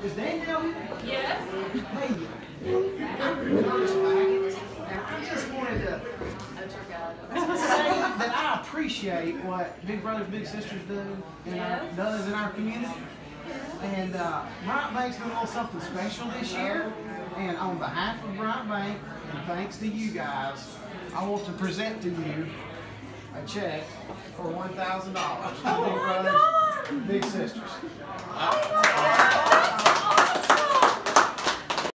Is Danielle here? Yes. Hey, I'm Curtis Baggett, and I just wanted to say that I appreciate what Big Brothers Big Sisters does in our community. And Bryant Bank's doing a little something special this year. And on behalf of Bryant Bank, and thanks to you guys, I want to present to you a check for $1,000. Big Brothers Big Sisters.